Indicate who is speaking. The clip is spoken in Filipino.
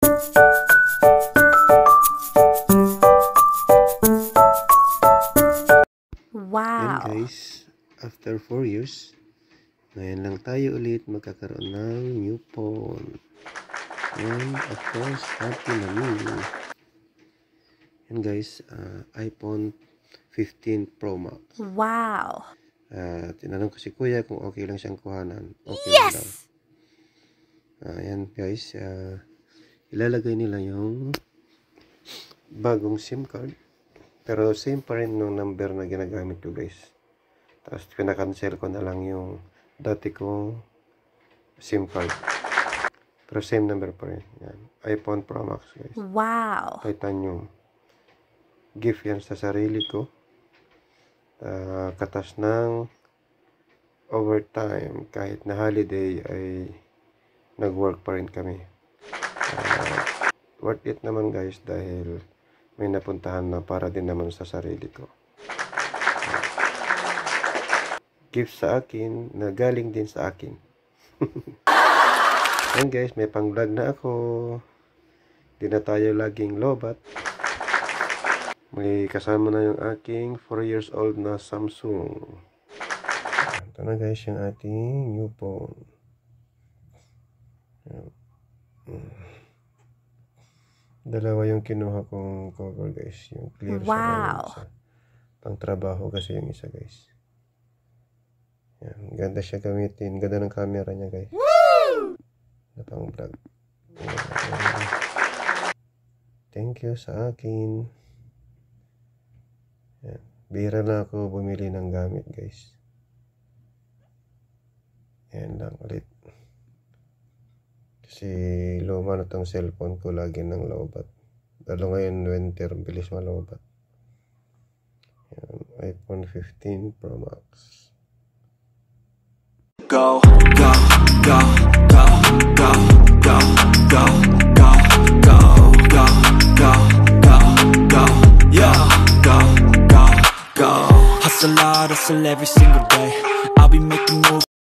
Speaker 1: Wow!
Speaker 2: Yan guys, after 4 years, ngayon lang tayo ulit magkakaroon ng new phone. And of course, happy na me. Yan guys, iPhone 15 Pro Max.
Speaker 1: Wow!
Speaker 2: Tinanong ko si kuya kung okay lang siyang kuhanan. Okay
Speaker 1: Yes!
Speaker 2: lang daw. Yan guys, ilalagay nila yung bagong SIM card. Pero same pa rin nung number na ginagamit ko guys. Tapos pinakancel ko na lang yung dati kong SIM card. Pero same number pa rin. Yan. iPhone Pro Max guys.
Speaker 1: Wow!
Speaker 2: Titanium. Gift yan sa sarili ko. Katas ng overtime. Kahit na holiday ay nag-work pa rin kami. Worth it naman guys dahil may napuntahan na para din naman sa sarili ko. Gift sa akin na galing din sa akin. Ayan guys, may pang vlog na ako. Di na tayo laging lobat. May kasama na yung aking 4 years old na Samsung. Ito na guys yung ating new phone. Dalawa yung kinuha kong cover guys. Yung clear siya. Wow! Pang trabaho kasi yung isa guys. Yan. Ganda siya gamitin. Ganda ng camera niya guys. Woo! Na pang vlog. Thank you sa akin. Yan. Bihira na ako bumili ng gamit guys. Yan lang ulit. Kasi luma na tong cellphone ko, lagi ng lowbat. Lalo ngayon winter, bilis malowbat. iPhone 15 Pro Max.
Speaker 3: Go, go, go, go, go, go, go, go, go, go, go, go, go, yeah, go, go, go. Hustle hard, hustle every single day. I'll be making moves.